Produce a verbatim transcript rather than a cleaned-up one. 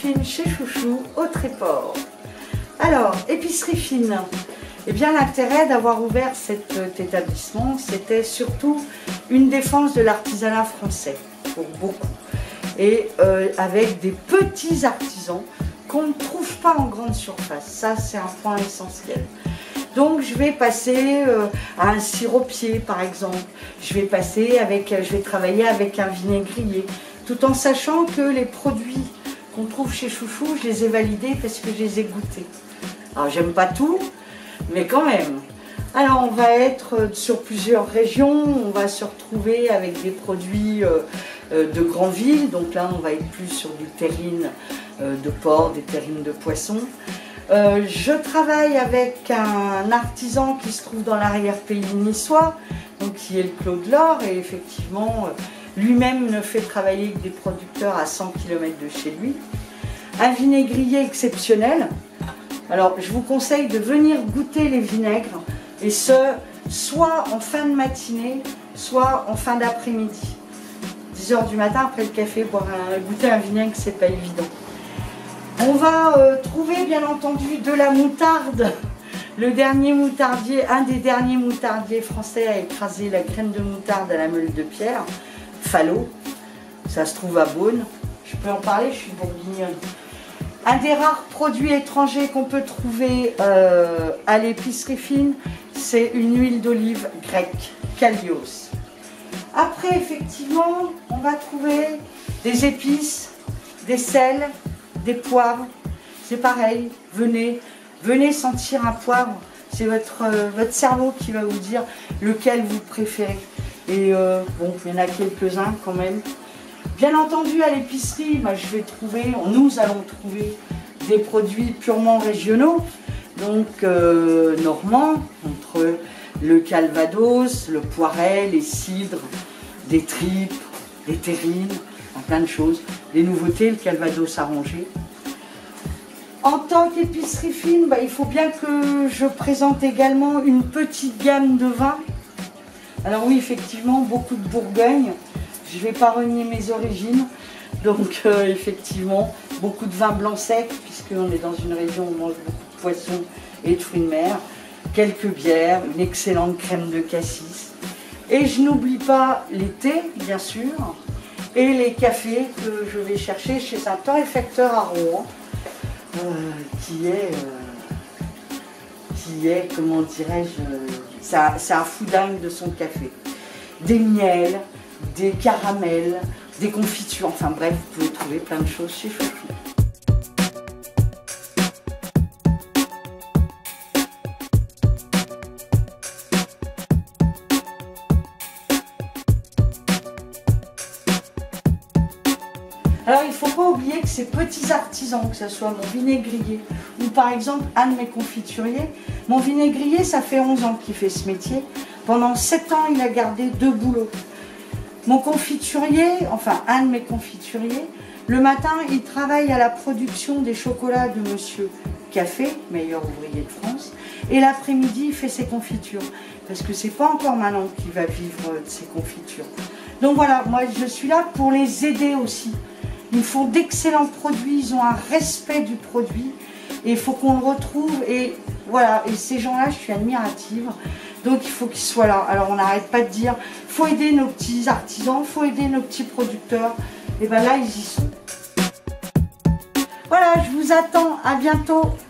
fine chez Chouchou au Tréport. Alors, épicerie fine. Eh bien, l'intérêt d'avoir ouvert cet établissement, c'était surtout une défense de l'artisanat français, pour beaucoup. Et euh, avec des petits artisans qu'on ne trouve pas en grande surface. Ça, c'est un point essentiel. Donc, je vais passer euh, à un siropier, par exemple. Je vais passer avec, je vais travailler avec un vinaigrier, tout en sachant que les produits qu'on trouve chez Chouchou, je les ai validés parce que je les ai goûtés. Alors, j'aime pas tout, mais quand même. Alors, on va être sur plusieurs régions, on va se retrouver avec des produits euh, euh, de grandes villes. Donc là, on va être plus sur du terrine euh, de porc, des terrines de poisson. Euh, je travaille avec un artisan qui se trouve dans l'arrière-pays niçois, donc qui est le Clos de l'Or, et effectivement, euh, lui-même ne fait travailler que des producteurs à cent kilomètres de chez lui. Un vinaigrier exceptionnel. Alors, je vous conseille de venir goûter les vinaigres, et ce, soit en fin de matinée, soit en fin d'après-midi. dix heures du matin, après le café, boire un, goûter un vinaigre, c'est pas évident. On va euh, trouver, bien entendu, de la moutarde. Le dernier moutardier, un des derniers moutardiers français a écrasé la graine de moutarde à la meule de pierre, Fallot. Ça se trouve à Beaune. Je peux en parler, je suis bourguignonne. Un des rares produits étrangers qu'on peut trouver euh, à l'épicerie fine, c'est une huile d'olive grecque, Kalios. Après, effectivement, on va trouver des épices, des sels, des poivres. C'est pareil, venez, venez sentir un poivre. C'est votre, euh, votre cerveau qui va vous dire lequel vous préférez. Et euh, bon, il y en a quelques-uns quand même. Bien entendu, à l'épicerie, bah, je vais trouver, nous allons trouver des produits purement régionaux, donc euh, normands, entre le calvados, le poiret, les cidres, des tripes, des terrines, plein de choses. Des nouveautés, le calvados arrangé. En tant qu'épicerie fine, bah, il faut bien que je présente également une petite gamme de vins. Alors oui, effectivement, beaucoup de Bourgogne. Je ne vais pas renier mes origines, donc euh, effectivement, beaucoup de vins blancs secs, puisqu'on est dans une région où on mange beaucoup de poissons et de fruits de mer, quelques bières, une excellente crème de cassis. Et je n'oublie pas les thés, bien sûr, et les cafés que je vais chercher chez un torréfacteur à Rouen, euh, qui est, euh, qui est, comment dirais-je, euh, c'est un fou dingue de son café. Des miels, des caramels, des confitures, enfin bref, vous pouvez trouver plein de choses chez Chouchou. Alors il ne faut pas oublier que ces petits artisans, que ce soit mon vinaigrier ou par exemple un de mes confituriers, mon vinaigrier ça fait onze ans qu'il fait ce métier, pendant sept ans il a gardé deux boulots. Mon confiturier, enfin un de mes confituriers, le matin, il travaille à la production des chocolats de Monsieur Café, meilleur ouvrier de France, et l'après-midi, il fait ses confitures, parce que c'est pas encore maintenant qu'il va vivre de ses confitures. Donc voilà, moi je suis là pour les aider aussi. Ils font d'excellents produits, ils ont un respect du produit, et il faut qu'on le retrouve, et voilà, et ces gens-là, je suis admirative. Donc il faut qu'ils soient là. Alors on n'arrête pas de dire, faut aider nos petits artisans, faut aider nos petits producteurs. Et bien là, ils y sont. Voilà, je vous attends. À bientôt.